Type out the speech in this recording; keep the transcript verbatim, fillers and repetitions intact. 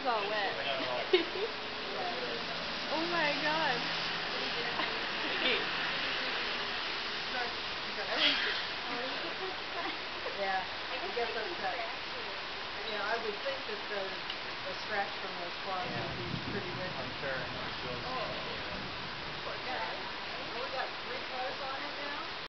is all wet. Oh my god. Yeah, I guess that's that. Yeah, I would think that the, the scratch from those claws would be pretty good. I'm sure.